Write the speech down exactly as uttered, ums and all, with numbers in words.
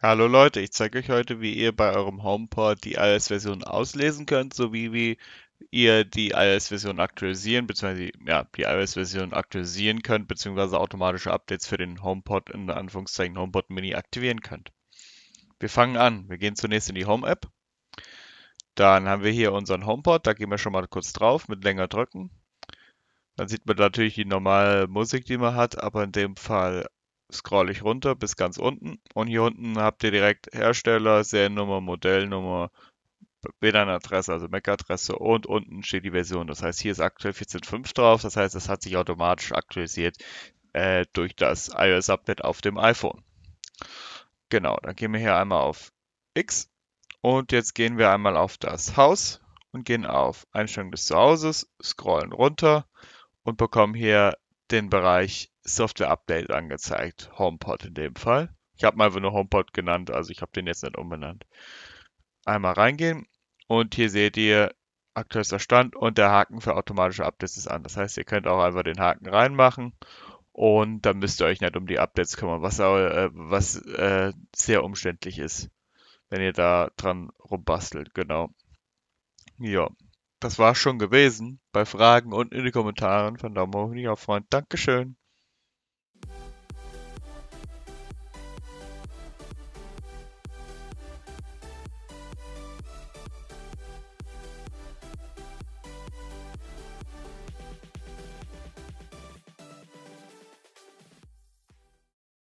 Hallo Leute, ich zeige euch heute, wie ihr bei eurem HomePod die iOS-Version auslesen könnt, sowie wie ihr die iOS-Version aktualisieren, beziehungsweise ja, die iOS-Version aktualisieren könnt, beziehungsweise automatische Updates für den HomePod in Anführungszeichen HomePod Mini aktivieren könnt. Wir fangen an. Wir gehen zunächst in die Home-App. Dann haben wir hier unseren HomePod. Da gehen wir schon mal kurz drauf mit länger drücken. Dann sieht man natürlich die normale Musik, die man hat, aber in dem Fall scrolle ich runter bis ganz unten. Und hier unten habt ihr direkt Hersteller, Seriennummer, Modellnummer, W LAN-Adresse, also M A C-Adresse und unten steht die Version. Das heißt, hier ist aktuell vierzehn Punkt fünf drauf. Das heißt, es hat sich automatisch aktualisiert äh, durch das iOS-Update auf dem iPhone. Genau, dann gehen wir hier einmal auf X und jetzt gehen wir einmal auf das Haus und gehen auf Einstellungen des Zuhauses, scrollen runter und bekommen hier den Bereich Software Update angezeigt. HomePod in dem Fall. Ich habe mal einfach nur HomePod genannt, also ich habe den jetzt nicht umbenannt. Einmal reingehen und hier seht ihr aktuellster Stand und der Haken für automatische Updates ist an. Das heißt, ihr könnt auch einfach den Haken reinmachen und dann müsst ihr euch nicht um die Updates kümmern, was, auch, äh, was äh, sehr umständlich ist, wenn ihr da dran rumbastelt. Genau. Ja, das war's schon gewesen. Bei Fragen unten in die Kommentaren von Daumen hoch, nicht auf Freund. Dankeschön.